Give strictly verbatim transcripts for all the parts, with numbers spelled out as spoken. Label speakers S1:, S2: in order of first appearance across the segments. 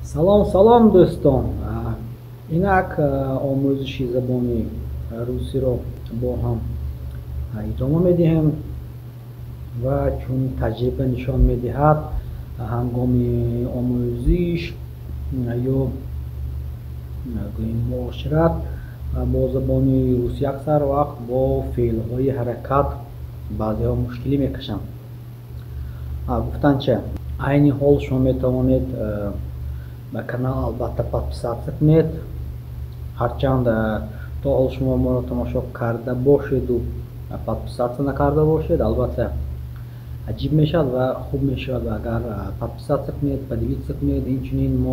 S1: салом салом дӯстон, инак омӯзиши забони русиро бо ҳам идома медиҳем ва чун таҷриба нишон медиҳад, ҳангоми омӯзиш ё гӯем муошират бо забони русӣ аксар вақт бо феълҳои ҳаракат баъзеҳо мушкилӣ мекашанд. Гуфтан че айни ҳол шумо метавонед ба канал албатта подписатсия кунед, ҳарчанд то ҳол шумо моро тамошо карда бошеду подписатсия накарда бошед, албатта аҷиб мешавад ва хуб мешавад агар подписатсия кунед, поделиться кунед. Инчунин мо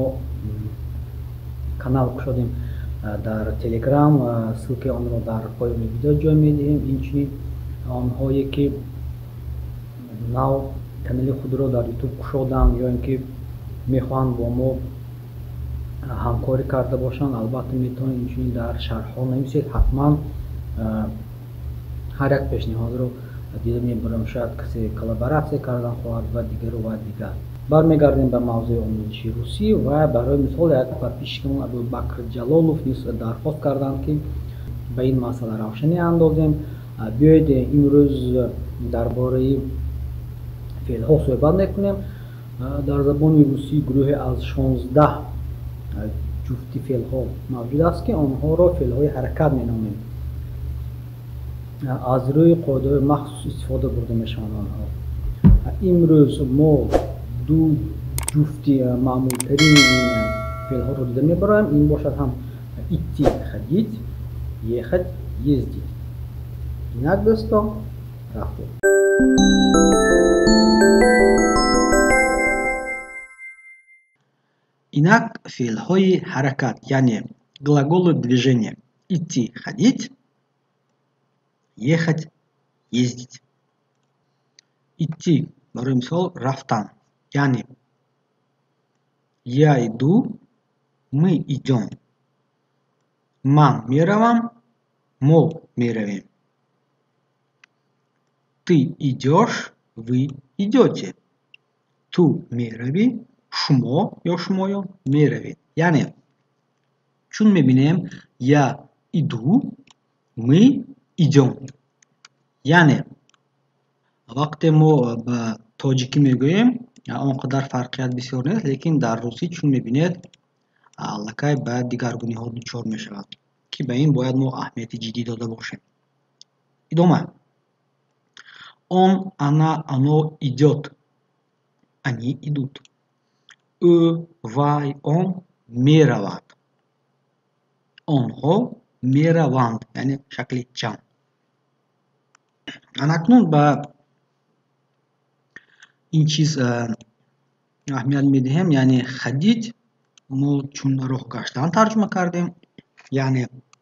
S1: канал кушодем дар телеграм, ссилкаи онро дар поёни видео ҷой медиҳем. Инчунин онҳое ки нав канали худро дар ютуб кушоданд ё ин ки мехоҳанд бо мо ҳамкорӣ карда бошанд, албатта метавонед инчунин дар шарҳҳо нависед. Ҳатман ҳар як пешниҳодро дида мебарам, шояд касе коллаборатсия кардан хоҳад ва дигару ва дигар. Бармегардем ба мавзӯи омӯзиши русӣ ва барои мисол як подписчикамон Абубакр Ҷалолов низ дархост карданд ки ба ин масъала равшанӣ андозем. Биёед имрӯз дар бораи феълҳо суҳбат мекунем. Дар забони русӣ гурӯҳе аз шонздаҳ ҷуфти феълҳо мавҷуд аст ки онҳоро феълҳои ҳаракат меномем. Аз рӯи қоидаҳои махсус истифода бурда мешаванд онҳо. Имрӯз мо ду ҷуфти маъмултарини ин феълҳоро дида мебароем. Ин бошад ҳам идти ходить, ехать, ездить. Инак дӯстон, рафтем. Инак феълҳои ҳаракат, яъне глаголу движение: идти ходить, ехать, ездить. Идти барои мисол рафтан, яъне я иду, мы идем, ман меравам, мо меравем. Ты идешь, вы идете. Ту меравӣ, шумо ё шумоё меравед. Яъне чун мебинем я иду, мы идем. Яъне вақте мо ба тоҷикӣ мегӯем он қадар фарқият бисёр нест, лекин дар русӣ чун мебинед аллакай ба дигаргуниҳо дучор мешавад, ки ба ин бояд мо аҳамияти ҷиддӣ дода бошем. Идома: он, она, оно идет, они идут. Ӯ, вай, он меравад, онҳо мераванд, яъне шакли ҷамъ. Анакнун ба ин чиз аҳамият медиҳем, яъне ходить мо чун роҳ гаштан тарҷума кардем, яъне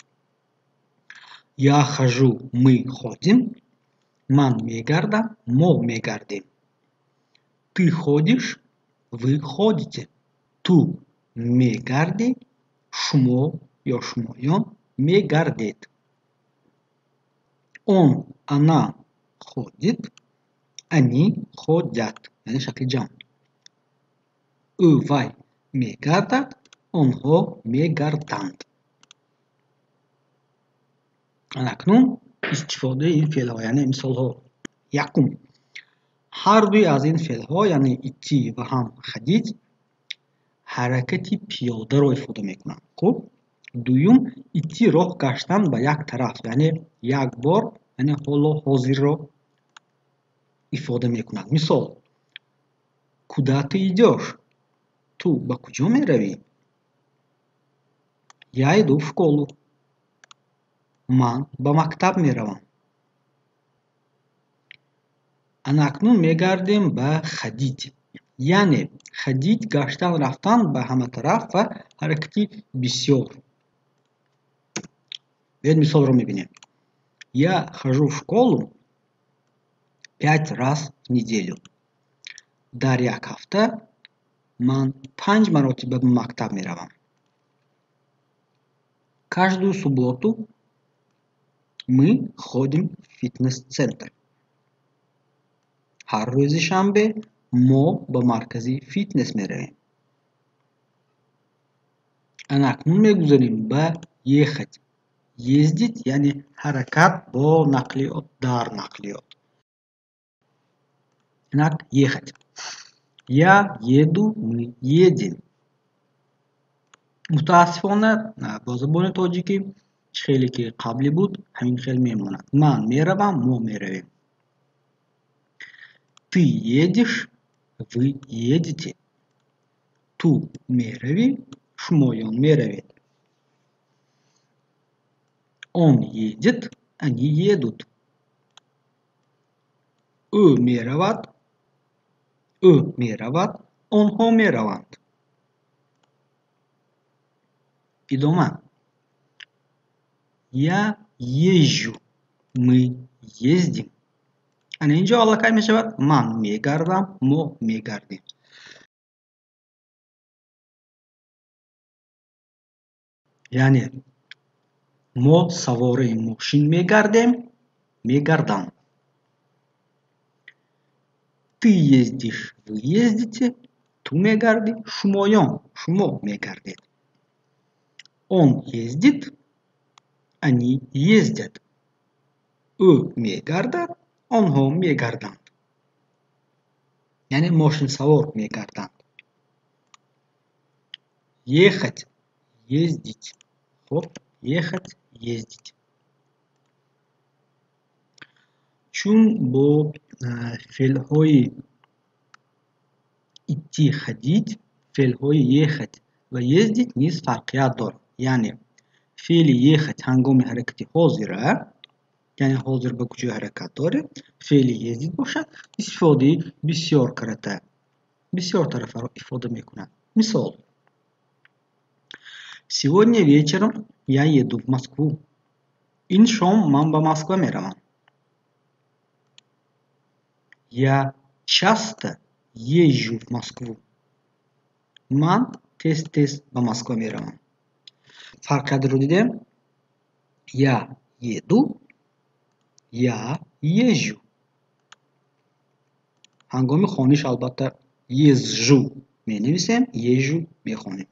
S1: я хожу, мы ходим, ман мегардам, мо мегардем. Ты ходишь, вы ходите. Ту мегарди, шумо ё шумоён мегардед. Он, она ходит, они ходят, яъне шакли ҷамъ. Ӯ, вай мегардад, онҳо мегарданд. Анакнун истифодаи ин феълҳо, яъне мисолҳо. Якум: ҳар дуи аз ин феълҳо, яъне идти ва ҳам ходить, ҳаракати пиёдаро ифода мекунанд. Хуб, дуюм, идти роҳ гаштан ба як тараф, яъне як бор, яъне ҳоло ҳозирро ифода мекунад. Мисол: куда ты идешь? Ту ба куҷо меравӣ? Я иду в школу. Ман ба мактаб меравам. Анакнун мегардем ба ходить, яъне ходить гаштан рафтан ба ҳама тараф ва ҳаракати бисёр. Биёед мисолро мебинем. Я хожу в школу пять раз в неделю. Дар як ҳафта ман панҷ маротиба ба мактаб меравам. Каждую субботу мы ходим в фитнес-центр. ҳар рӯзи шанбе мо ба маркази фитнес меравем. анакнун мегузарем ба ехать. Ездить яъне ҳаракат бо нақлиёт дар нақлиёт. Инак ехать. Я еду, мы едем. мутаассифона бо забони тоҷикӣ хеле ки қаблӣ буд ҳамин хел мемонад. Ман меравам, мо меравем. Ты едешь, вы едете. Ту мерави, шумоён меравед. Он едет, они едут. Ӯ меравад, ӯ меравад, онҳо мераванд. идома. Я езжу, мы ездим. ана инҷо аллакай мешавад ман мегардам, мо мегардем. яъне мо савораи мошин мегардем, мегардам. Ты ездишь, вы ездите, ту мегарди, шумоён, шумо мегардед. Он ездит, они ездят. ӯ мегардад, онҳо мегарданд. яъне мошинсавор мегарданд. ехать, ездить. хоб ехать, ездить. чун бо феълҳои идти, ходить, феълҳои ехать ва ездить низ фарқият дорад. яъне феъли ехать ҳангоми ҳаракати ҳозира, яъне ҳозир ба куҷои ҳаракат доред, феъли ездить бошад, истифодаи бисёр карата, бисёр тарафаро ифода мекунад. мисол: сегодня вечером я еду в Москву. ин шом ман ба Москва меравам. Я часто езжу в Москву. ман тез-тез ба Москва меравам. фарқиятро дидем? Я еду, я езжу. ҳангоми хониш албатта езжу менависем, езжу мехонем.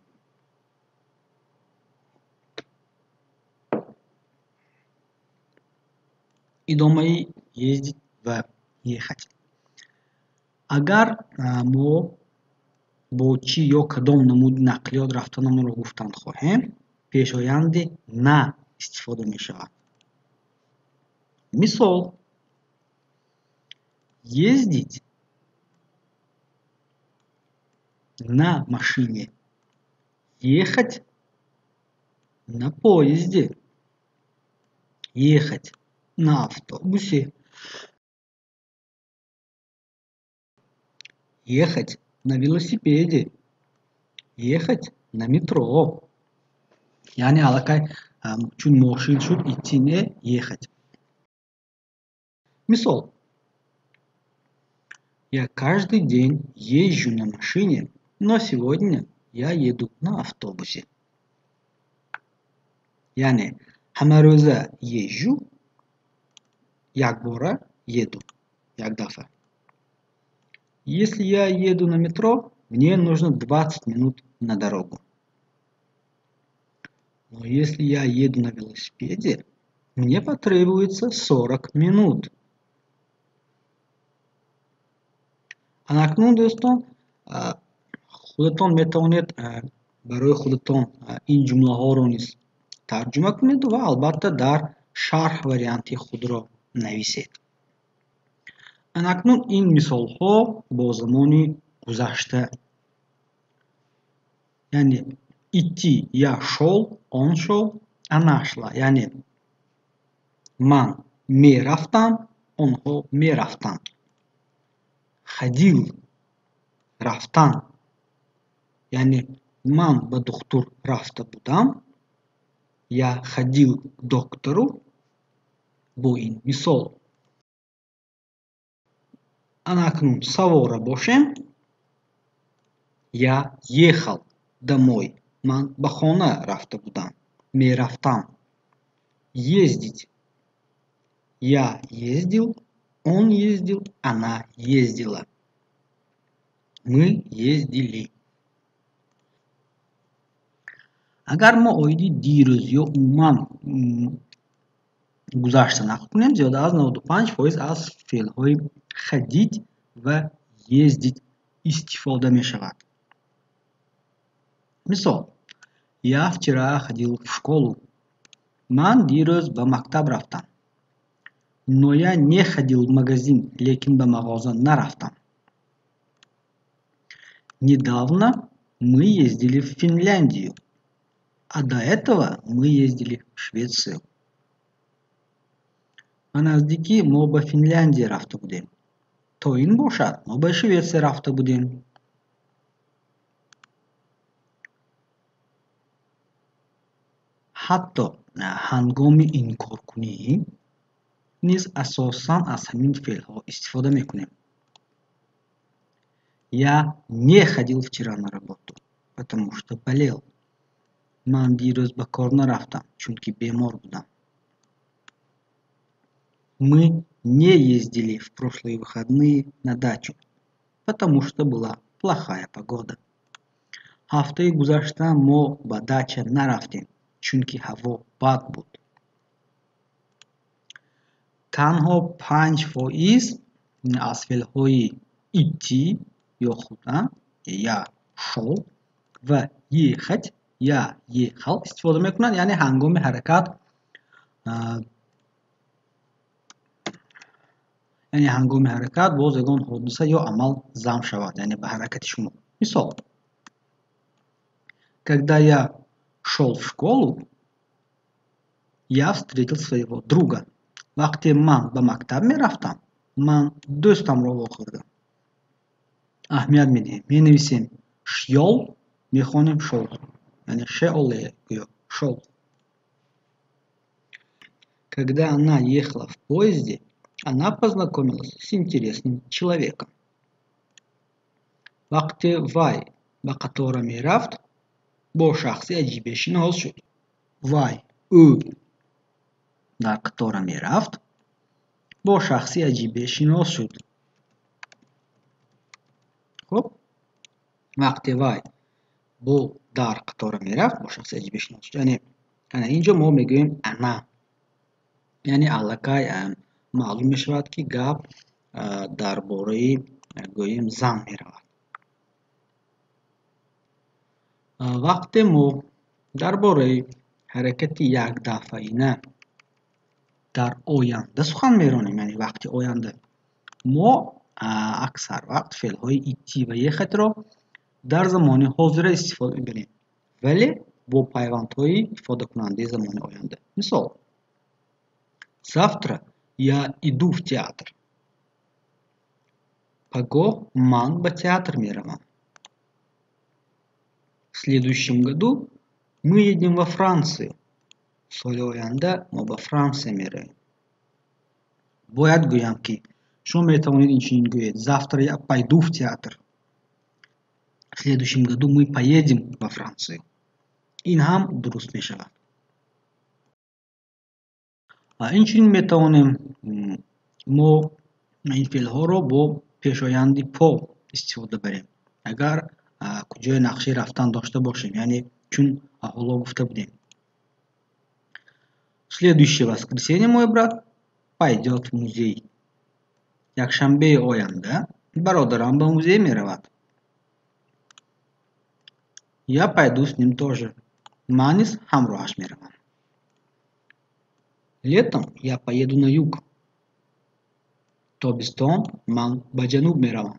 S1: идомаи ездить ва ехать. агар мо бо чӣ ё кадом намуди нақлиёт рафтанамонро гуфтан хоҳем, пешоянди на истифода мешавад. мисол: ездить на машине, ехать на поезде, ехать на автобусе, ехать на велосипеде, ехать на метро. яъне аллакай чун мошин шуд, идти не ехать. мисол: я каждый день езжу на машине, но сегодня я еду на автобусе. яъне ҳамарӯза езжу, якбора еду, як дафъа. Если я еду на метро, мне нужно двадцать минут на дорогу. Но если я еду на велосипеде, мне потребуется сорок минут. анакнун дӯстон, худатон метавонед барои худатон ин ҷумлаҳоро низ тарҷума кунед ва албатта дар шарҳ варианти худро нависед. анакнун ин мисолҳо бо замони гузашта, яъне идти я шол, он шол, она шла. яъне ман мерафтам, онҳо мерафтанд. ходил, рафтан, яъне ман ба духтур рафта будам, я ходил к доктору. бо ин мисол. анакнун савора бошем. я ехал домой, ман ба хона рафта будам, мерафтам. ездить, я ездил, он ездил, она ездила. мы ездили. اگر ما اویدی دیروز یا عموما گذشته نقل کنیم زیاده از نود و پنج فایز از فعل های ходить و ездить استفاده می شود. مثال: я вчера ходил в школу. من دیروز به مکتب رفتم. но я не ходил в магазин, लेकिन به مغازه نرفتم. Недавно мы ездили в Финляндию, а до этого мы ездили в Швецию. و نزدیکی ما به فنلاندی رفته بودیم. تا این باشد ما به شوئد رفته بودیم. حتی هنگام این کار کنی نیز اساساً از همین فعل ها استفاده میکنیم. Я не ходил вчера на работу, потому что болел. من دیروز به کار نرفتم چونکه بیمار بودم. Мы не ездили в прошлые выходные на дачу, потому что была плохая погода. هفته گذشته ما به دچه نرفتیم چونکه هوا بد بود. تنها پنج فایز از فعل‌های идти یا خودن یا شو و ехать یا ехал استفاده میکنند، یعنی هنگام حرکت یعنی هنگام حرکت باز یگان حادثه یا عمل زم شود، یعنی به حرکت شما. مثال: когда я шел в школу, я встретил своего друга. وقتی من به مکتب میرفتم من دوستم را واخوردم. اهمیت میدیم، می نویسیم شیول، میخوانیم شول، یعنی шеоле یا шел. Когда она ехала в поезде, она познакомилась с интересным человеком. وقتی وای به قطار میرفت با شخصی عجیبی شناس شد. وای او در قطار میرفت با شخصی عجیبی شناس شد. خب وقتی وای با در قطار میرفت با شخصی عجیبی شناس شد، یعنی اینجا ما میگوییم انا، یعنی allakay معلوم میشود که گپ درباره گوییم زن میرود. وقتی ما درباره حرکت یک دفعینه در آینده سخن میرانیم، یعنی وقتی آینده، ما اکثر وقت فعل های ایتی و یخت را در زمان حاضر استفاده میبینیم ولی با پیوند های ifade کننده زمان آینده. مثال: завтра я иду в театр. Погох ман ба театр мировам. В следующем году мы едем во Францию. Соли оянда ما به فرانسه میرویم. باید گویم که شما میتوانید اینچنین گویید: завтра я пойду в театр. В следующем году мы поедем во Францию. این هم درست میشود. اینچنین میتوانیم ما این فعل ها را با پیشایند پا استفاده بریم اگر کجای نقشه رفتن داشته باشیم، یعنی چون حالا گفته بودیم следующее воскресенье мой брат пойдет в музей. якшанбе оянда бародарам ба музей меравад. я пойду с ним тоже. ман низ ҳамроҳаш меравам. летом я поеду на юг. тобистон ман ба ҷануб меравам.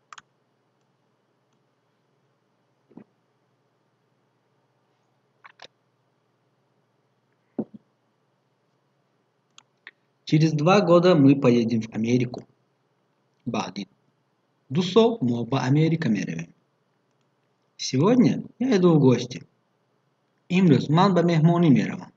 S1: Через два года мы поедем в Америку. بعد دو سال ما به امریکا میرویم. сегодня я иду в гости. امروز من به مهمانی میروم.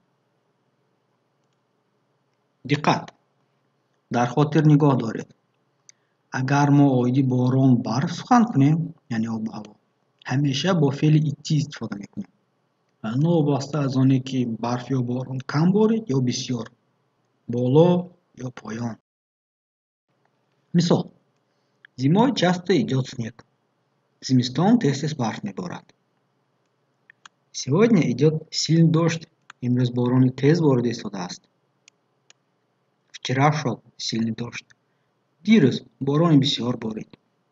S1: دقت! در خاطر نگاه دارید اگر ما اویدی باران برف سخن کنیم یعنی آب و هوا همیشه با فعل ایتی استفاده میکنیم نوابسته از آنه که برف یا باران کم بارید یا بسیار، بالا یا پایان. مثال: зимой часто идет снег. зимистон тез-тез барф меборад. Сегодня идет сильный дождь. Имрӯз борони тез ворид истодааст. Вчера шел сильный дождь. Дирӯз борони бисёр борид.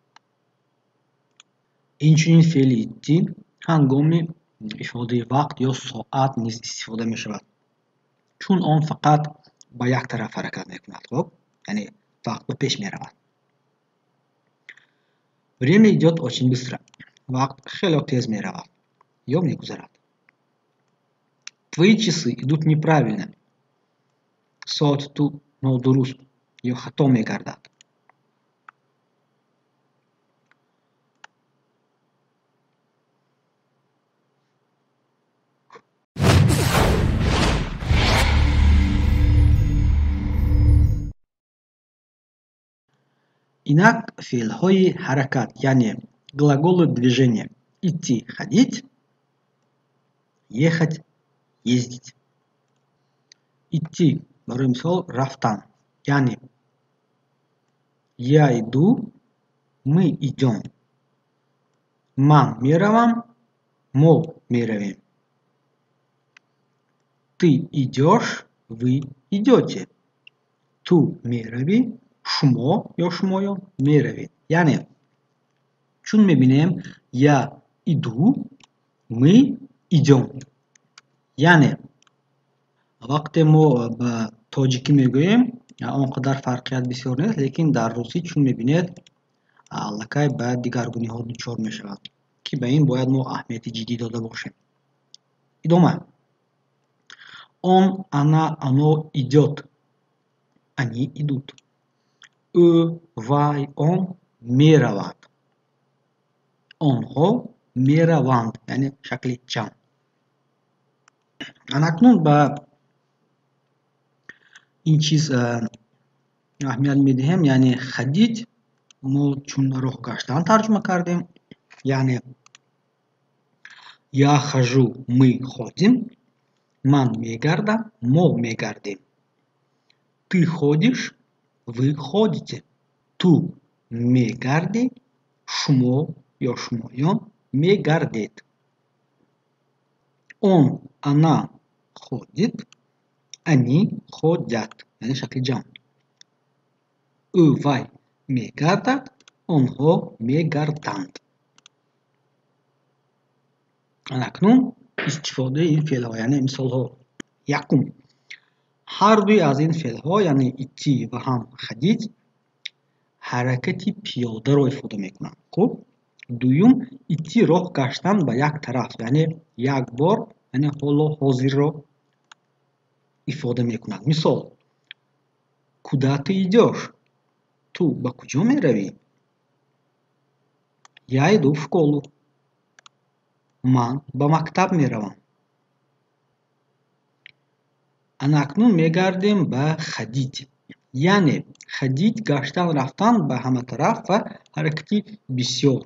S1: Инчунин феъли итти ҳангоми ифодаи вақт ё соат низ истифода мешавад. Чун он фақат ба як тараф ҳаракат мекунад, хоб? Яъне вақт ба пеш меравад. Время идет очень быстро. Вақт хело тез меравад ё мегузарад. Твои часы идут неправильно. Соати ту нодуруст ё хато мегардад. Инак феълҳои ҳаракат, яъне глаголы движения идти ходить, ехать ездить. Идти барои мисол рафтан, яъне я иду, мы идем. Ман меравам, мо меравем. Ты идешь, вы идете. Ту мерави, шумо ё шумоё меравед. Яъне чун мебинем я иду, мы идем. Яъне вақте мо ба тоҷикӣ мегӯем, он қадар фарқият бисёр нест, лекин дар русӣ чун мебинед аллакай ба дигаргуниҳо дучор мешавад, ки ба ин бояд мо аҳамияти ҷиддӣ дода бошем. Идома. Он, она, оно идет. Они идут. Ӯ, вай, он меравад. Онҳо мераванд, яъне шакли ҷамъ. Анакнун ба ин чиз аҳамият медиҳем, яъне хадид мо чун роҳ гаштан тарҷума кардем, яъне я хожу, мы ходим, ман мегардам, мо мегардем. Ты ходишь, вы ходите. Ту мегарди, шумо ё шумоён мегардед. Он, она ходит, они ходят. Яъне шакли ҷамъ. Ӯ, вай мегардад, онҳо мегарданд. Анакнун истифодаи ин феълҳо, яъне мисолҳо. Якум. Ҳар дуи аз ин феълҳо, яъне итти ва ҳам хадид, ҳаракати пиёдаро ифода мекунанд. Хуб? Дуюм, итти роҳ гаштан ба як тараф, яъне як бор, яъне ҳоло ҳозирро ифода мекунад. Мисол: куда ты идёшь? Ту ба куҷо меравӣ? Я иду в школу. Ман ба мактаб меравам. Анакнун мегардем ба хадид. Яъне хадид гаштан рафтан ба ҳама тараф ва ҳаракати бисёр.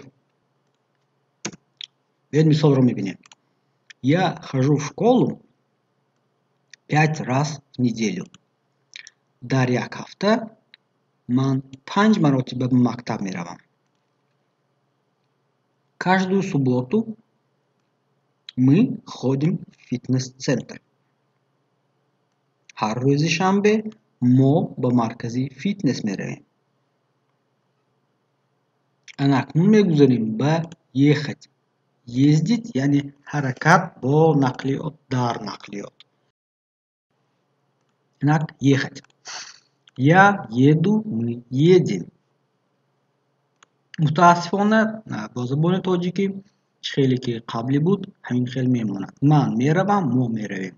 S1: Биёед мисолро мебинем. Я хожу в школу пять раз в неделю. Дар як ҳафта ман панҷ маротиба ба мактаб меравам. Каждую субботу мы ходим в фитнес-центр. Ҳар рӯзи шанбе мо ба маркази фитнес меравем. Анакнун мегузарем ба ехать. Ездить яъне ҳаракат бо нақлиёт дар нақлиёт. Инак ехать. Я еду, мы едем. мутаассифона бо забони тоҷикӣ чӣ хеле ки қаблӣ буд, ҳамин хел мемонад. Ман меравам, мо меравем.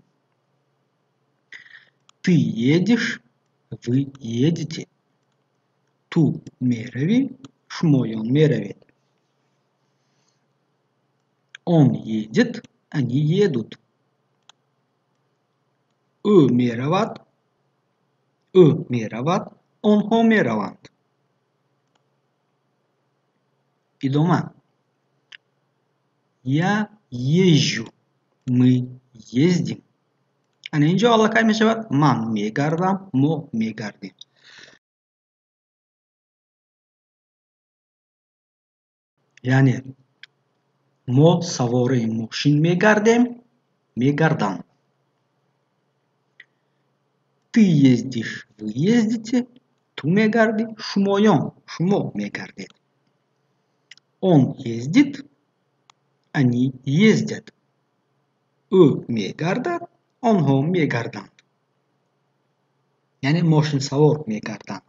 S1: Ты едешь, вы едете. Ту меравӣ, шумоён меравед. Он едет, они едут. Ӯ меравад, ӯ меравад, онҳо мераванд. Идома. Я езжу, мы ездим. Ана инҷо аллакай мешавад ман мегардам, мо мегардем. Яъне мо савораи мошин мегардем, мегардан. Ты ездишь, вы ездите, ту мегарди, шумоён, шумо мегардед. Он ездит, они ездят. Ӯ мегардад, онҳо мегарданд. яъне мошинсавор мегарданд.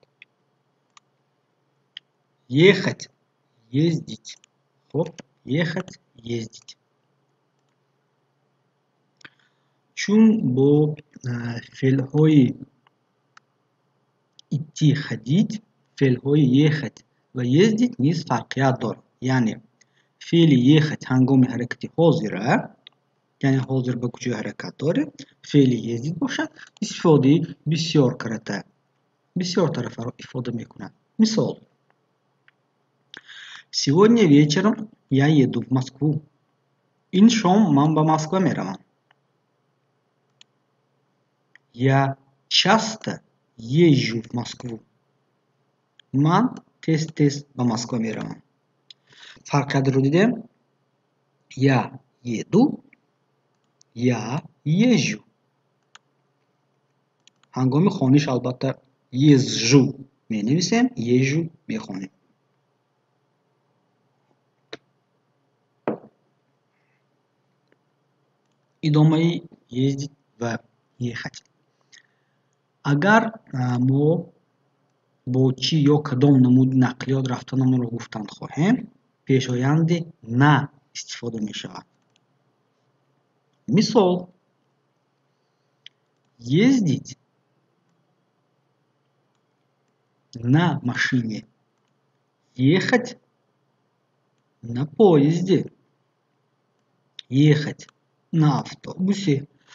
S1: Ехать, ездить. Хоб, ехать, ездить. Чун бо феълҳои идти, ходить, феълҳои ехать ва ездить низ фарқият дорад. яъне феъли ехать ҳангоми ҳаракати ҳозира, яъне ҳозир ба куҷо ҳаракат дорем, феъли ездить бошад, истифодаи бисёр карата, бисёр тарафаро ифода мекунад. Мисол: сегодня вечером я еду в Москву. ин шом ман ба Москва меравам. Я часто езжу в Москву. ман тез-тез ба Москва меравам. Фарқиятро дидем? Я еду, я езжу. ҳангоми хониш албатта езжу менависем, езжу мехонем. идомаи ездить ва ехать. агар мо бо чӣ ё кадом намуди нақлиёт рафтанамонро гуфтан хоҳем, пешоянди на истифода мешавад. Мисол: ездить на машине, ехать на поезде, ехать на автобусе,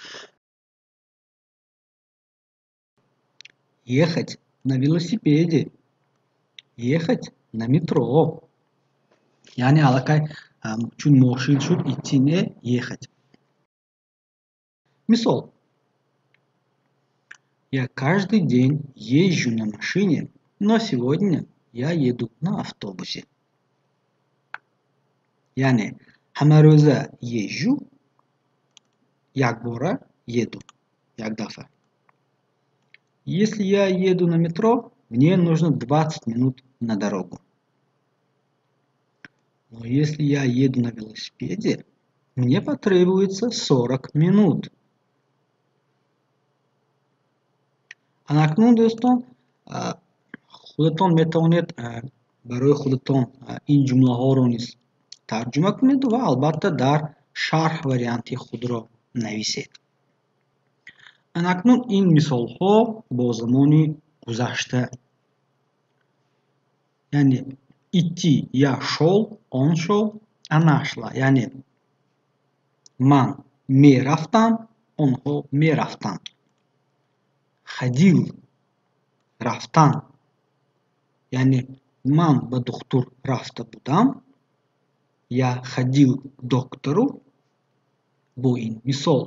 S1: ехать на велосипеде, ехать на метро. яъне аллакай чун мошин шуд, идти не ехать. Мисол: я каждый день езжу на машине, но сегодня я еду на автобусе. яъне ҳамарӯза езжу, якбора еду, як дафъа. Если я еду на метро, мне нужно двадцать минут на дорогу. Но если я еду на велосипеде, мне потребуется сорок минут. анакнун дӯстон, худатон метавонед барои худатон ин ҷумлаҳоро низ тарҷума кунед ва албатта дар шарҳ варианти худро нависед. анакнун ин мисолҳо бо замони гузашта, яъне идти я шол, он шол, она шла, яъне ман мерафтам, онҳо мерафтанд. ходил, рафтан, яъне ман ба духтур рафта будам, я ходил к доктору. бо ин мисол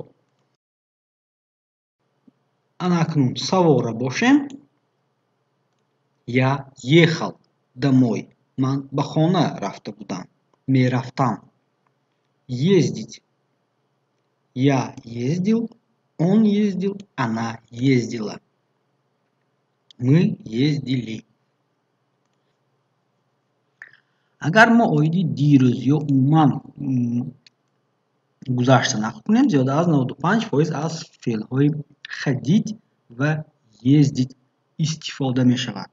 S1: анакнун савора бошем. я ехал домой, ман ба хона рафта будам, мерафтам. ездить, я ездил, он ездил, она ездила. мы ездили. агар мо оиди дирӯз ё умуман гузашта нақл кунем, зиёда аз наводу панҷ фоиз аз феълҳои ходить ва ездить истифода мешавад.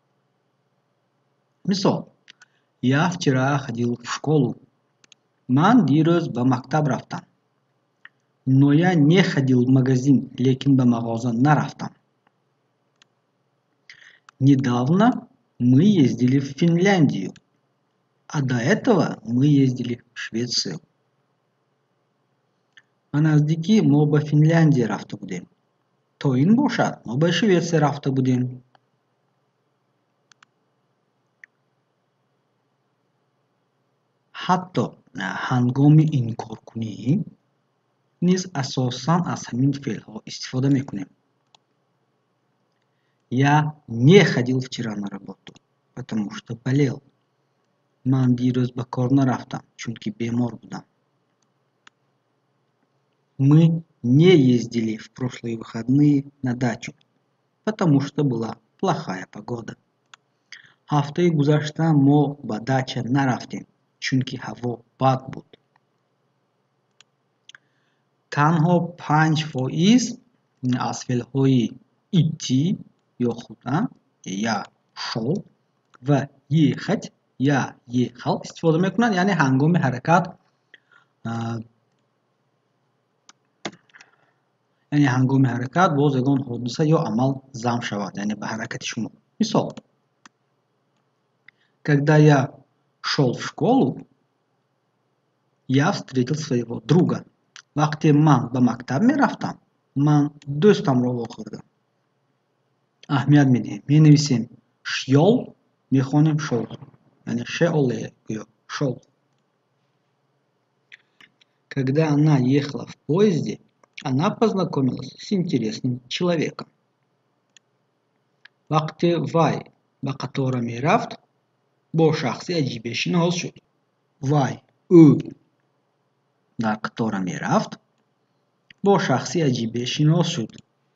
S1: мисол: я вчера ходил в школу. ман дирӯз ба мактаб рафтам. но я не ходил в магазин, лекин ба мағоза нарафтам. недавно мы ездили в Финляндию, а до этого мы ездили в Швецию. ба наздикӣ мо ба Финляндия рафта будем. то ин бошад, мо ба Шветсия рафта будем. ҳатто ҳангоми инкоркунӣ низ асосан аз ҳамин феълҳо истифода мекунем. я не ходил вчера на работу, потому что болел. من دیروز به کار نرفتم چونکه بیمار بودم. Мы не ездили в прошлые выходные на дачу, потому что была плохая погода. هفته گذشته ما به دچه نرفتیم چونکه هوا بد بود. تنها پنج فایز از فعل‌های ایتی یا خودم یا شو و یخت یا یخل استفاده میکنند، یعنی هنگام حرکت یعنی هنگام حرکت باز یگان حادثه یا عمل زم شود، یعنی به حرکت شما. مثال: когда я шел в школу, я встретил своего друга. وقتی من به مکتب میرفتم من دوستم را واخوردم. اهمیت میدیم، می نویسیم شیول، میخوانیم شول، یعنی шеоле یا шел. Когда она ехала в поезде, она познакомилась с интересным человеком. وقتی وای به قطار میرفت با شخصی عجیب شناس شد. وای او در قطار میرفت با شخصی عجیب شناس شد.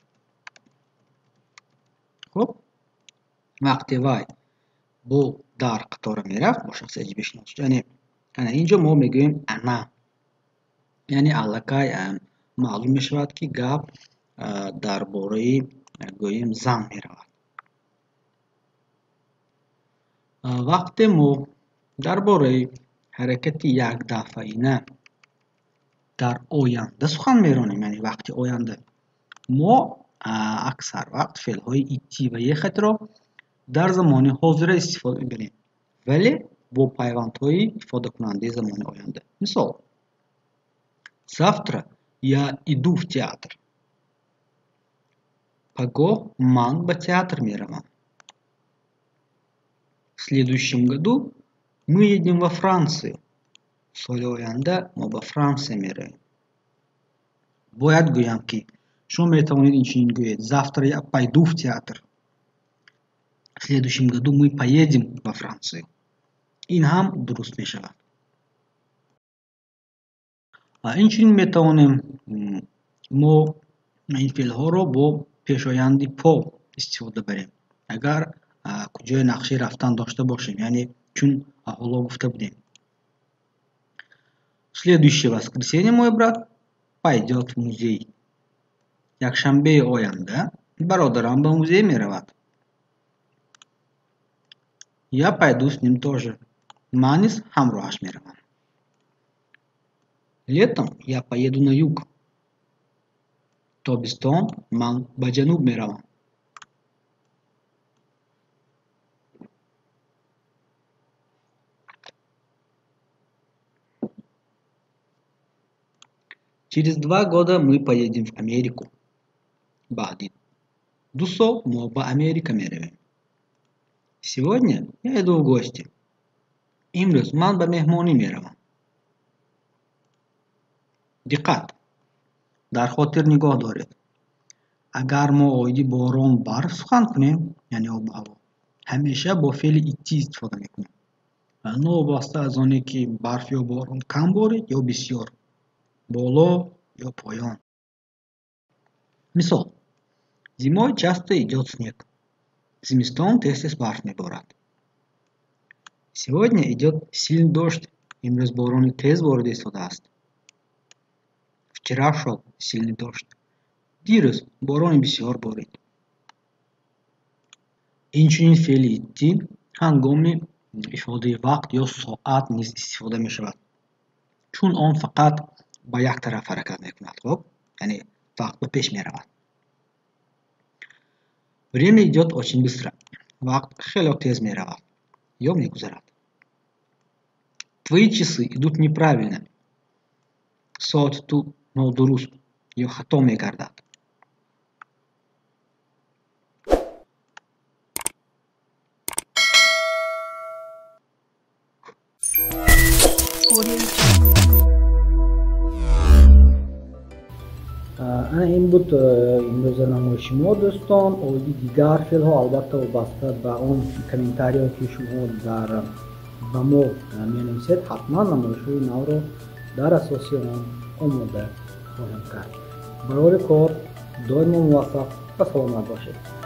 S1: خب وقتی وای با در قطار میرفت با شخصی عجیب شناس شد، یعنی اینجا ما میگوییم انا، یعنی الکای معلوم میشود که گپ درباره گوییم زن میرود. وقتی ما درباره حرکت یک دفعینه در آینده سخن میرانیم، یعنی وقتی آینده، ما اکثر وقت فعل‌های ایتی و یخت را در زمان حاضر استفاده می‌بریم ولی با پیوندهای ifade کننده زمان آینده. مثال: завтра я иду в театр. погоh من به театр میروم. в следующем году мы едем во Францию. سال آینده ما به فرانسه میرویم. باید گویم که شما میتوانید اینچنین گویید: завтра я пойду в театр. в следующем году мы поедем во Францию. این هم درست میشود. اینچنین میتوانیم ما این فعل ها را با پیشایند پا استفاده بریم اگر کجای نقشه رفتن داشته باشیم، یعنی چون حالا گفته بودیم в следующее воскресенье мой брат пойдет в музей. якшанбе оянда бародарам ба музей меравад. я пойду с ним тоже. ман низ ҳамроҳаш меравам. летом я поеду на юг. тобистон ман ба ҷануб меравам. через два года мы поедем в Америку. баъди ду сол мо ба Америка меравем. сегодня я иду в гости. имрӯз ман ба меҳмонӣ меравам. диққат! дар хотир нигоҳ доред, агар мо оиди борон барф сухан кунем, яъне обу ҳаво, ҳамеша бо феъли итти истифода мекунем, новобаста аз оне ки барф ё борон кам борид ё бисёр, боло ё поён. мисол: зимой часто идёт снег. зимистон тез-тез барф меборад. сегодня идёт сильный дождь. имрӯз борони тез борида истодааст. вчера шел сильный дождь. дирӯз борони бисёр борид. инчунин феъли итти ҳангоми ифодаи вақт ё соат низ истифода мешавад, чун он фақат ба як тараф ҳаракат мекунад, хоб, яъне вақт ба пеш меравад. время идёт очень быстро. вақт хело тез меравад ё мегузарад. твои часы идут неправильно. соати ту нодуруст ё хато мегардад.
S2: ana این بود امروز نمایش ما دوستان. اویدی دیگر فعل ها البته وابسته به اون کامنتاری ها که شما در ба мо менависед, ҳатман намоишҳои навро дар асоси он омода хоҳем кард. барори кор доимо муваффақ ва саломат бошед.